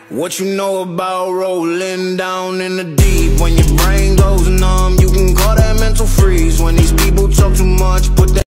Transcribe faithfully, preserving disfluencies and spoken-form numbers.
What you know about rolling down in the deep when your brain